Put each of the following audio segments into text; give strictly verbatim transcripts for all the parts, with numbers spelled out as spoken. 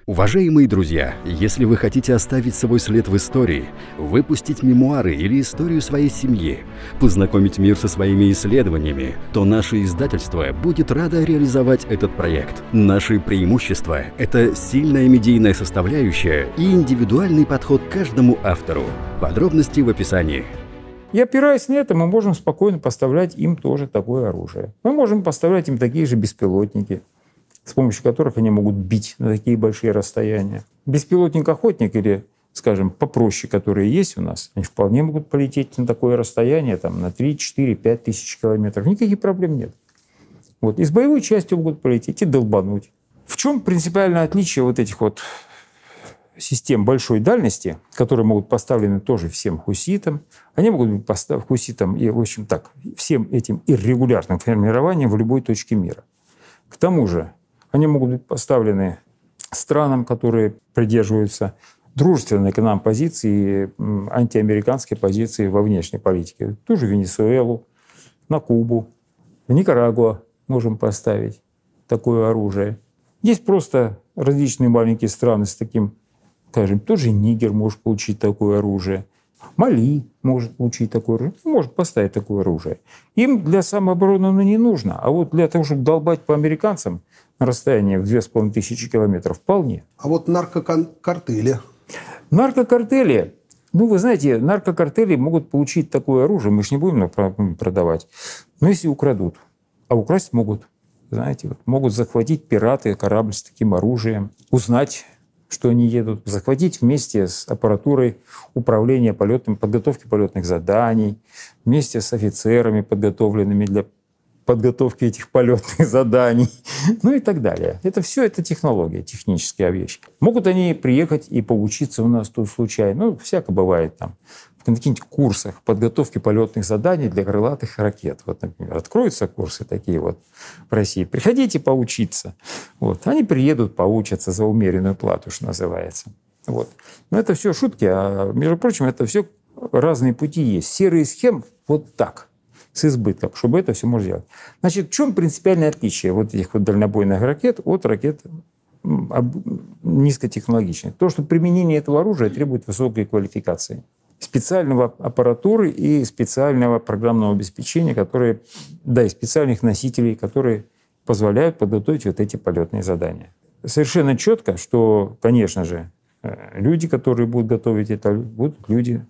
Уважаемые друзья, если вы хотите оставить свой след в истории, выпустить мемуары или историю своей семьи, познакомить мир со своими исследованиями, то наше издательство будет радо реализовать этот проект. Наши преимущества – это сильная медийная составляющая и индивидуальный подход к каждому автору. Подробности в описании. И опираясь на это, мы можем спокойно поставлять им тоже такое оружие. Мы можем поставлять им такие же беспилотники, с помощью которых они могут бить на такие большие расстояния. Беспилотник-охотник или, скажем, попроще, которые есть у нас, они вполне могут полететь на такое расстояние, там, на три, четыре, пять тысяч километров. Никаких проблем нет. Вот. И с боевой частью могут полететь и долбануть. В чем принципиальное отличие вот этих вот систем большой дальности, которые могут поставлены тоже всем хуситам? Они могут быть поставлены хуситам и, в общем, так, всем этим иррегулярным формированием в любой точке мира. К тому же, они могут быть поставлены странам, которые придерживаются дружественной к нам позиции, антиамериканской позиции во внешней политике. Ту же Венесуэлу, на Кубу, в Никарагуа можем поставить такое оружие. Есть просто различные маленькие страны с таким, скажем, тоже Нигер может получить такое оружие. Мали может получить такое оружие, может поставить такое оружие. Им для самообороны оно не нужно, а вот для того, чтобы долбать по американцам на расстоянии в две с половиной тысячи километров вполне. А вот наркокартели? Наркокартели, ну вы знаете, наркокартели могут получить такое оружие, мы же не будем продавать, но если украдут, а украсть могут, знаете, вот, могут захватить пираты корабль с таким оружием, узнать, что они едут, захватить вместе с аппаратурой управления полетом, подготовки полетных заданий, вместе с офицерами, подготовленными для подготовки этих полетных заданий, ну и так далее. Это все это технология, технические вещи. Могут они приехать и поучиться у нас тут случайно, ну, всяко бывает там, на каких-нибудь курсах подготовки полетных заданий для крылатых ракет. Вот, например, откроются курсы такие вот в России. Приходите поучиться. Вот. Они приедут, поучатся за умеренную плату, что называется. Вот. Но это все шутки, а, между прочим, это все разные пути есть. Серые схемы вот так, с избытком, чтобы это все можно делать. Значит, в чем принципиальное отличие вот этих вот дальнобойных ракет от ракет низкотехнологичных? То, что применение этого оружия требует высокой квалификации, специального аппаратуры и специального программного обеспечения, которые, да, и специальных носителей, которые позволяют подготовить вот эти полетные задания. Совершенно четко, что, конечно же, люди, которые будут готовить это, будут люди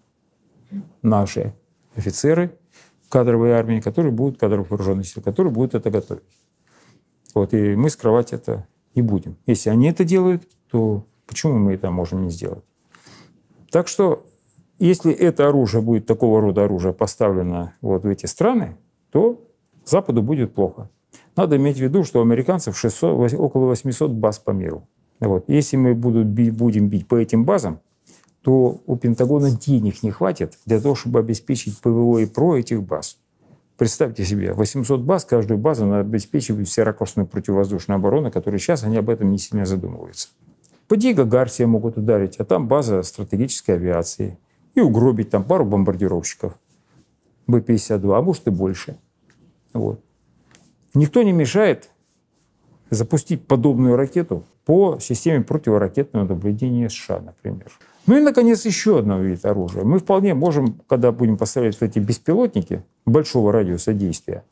наши, офицеры кадровой армии, которые будут, кадровых вооруженных сил, которые будут это готовить. Вот, и мы скрывать это не будем. Если они это делают, то почему мы это можем не сделать? Так что, если это оружие будет, такого рода оружие поставлено вот в эти страны, то Западу будет плохо. Надо иметь в виду, что у американцев шестьсот, около восьмисот баз по миру. Вот. Если мы будем бить, будем бить по этим базам, то у Пентагона денег не хватит для того, чтобы обеспечить ПВО и ПРО этих баз. Представьте себе, восемьсот баз, каждую базу надо обеспечивать всеракурсную противовоздушную оборону, которая сейчас, они об этом не сильно задумываются. По Диего Гарсия могут ударить, а там база стратегической авиации. И угробить там пару бомбардировщиков Бэ пятьдесят два, а может и больше. Вот. Никто не мешает запустить подобную ракету по системе противоракетного наблюдения США, например. Ну и, наконец, еще одно вид оружия. Мы вполне можем, когда будем поставлять вот эти беспилотники большого радиуса действия,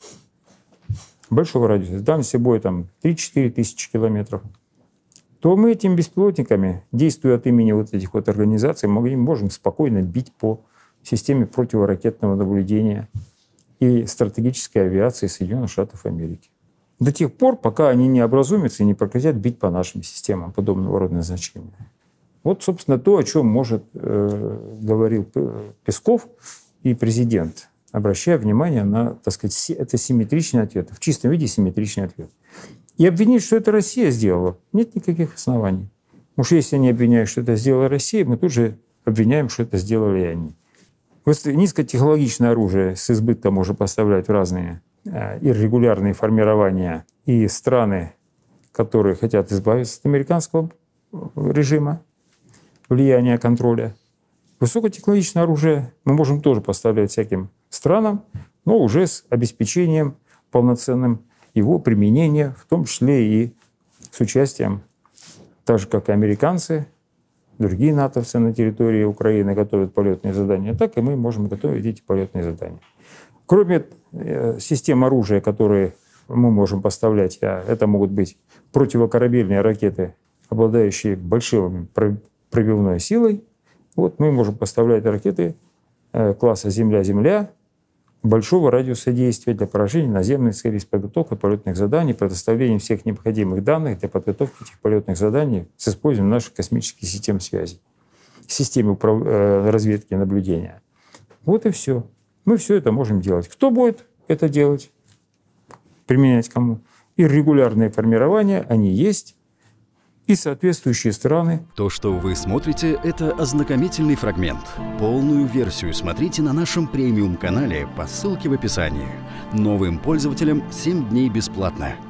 большого радиуса, дальностью боя там три-четыре тысячи километров, то мы этими беспилотниками, действуя от имени вот этих вот организаций, мы можем спокойно бить по системе противоракетного наблюдения и стратегической авиации Соединенных Штатов Америки. До тех пор, пока они не образумятся и не прекратят бить по нашим системам подобного рода назначения. Вот, собственно, то, о чем может, э, говорил Песков и президент, обращая внимание на, так сказать, это симметричный ответ, в чистом виде симметричный ответ. И обвинить, что это Россия сделала, нет никаких оснований. Потому что если они обвиняют, что это сделала Россия, мы тут же обвиняем, что это сделали они. Низкотехнологичное оружие с избытком можно поставлять в разные иррегулярные формирования и страны, которые хотят избавиться от американского режима, влияния, контроля. Высокотехнологичное оружие мы можем тоже поставлять всяким странам, но уже с обеспечением полноценным его применения, в том числе и с участием так же, как и американцы, другие натовцы на территории Украины готовят полетные задания, так и мы можем готовить эти полетные задания. Кроме э, систем оружия, которые мы можем поставлять, а это могут быть противокорабельные ракеты, обладающие большой пробивной силой, вот мы можем поставлять ракеты э, класса «Земля-Земля» большого радиуса действия для поражения наземных целей с подготовкой полетных заданий, предоставлением всех необходимых данных для подготовки этих полетных заданий с использованием наших космических систем связи, системы управ... разведки и наблюдения. Вот и все. Мы все это можем делать. Кто будет это делать? Применять кому? И регулярные формирования, они есть. И соответствующие страны. То, что вы смотрите, это ознакомительный фрагмент. Полную версию смотрите на нашем премиум-канале по ссылке в описании. Новым пользователям семь дней бесплатно.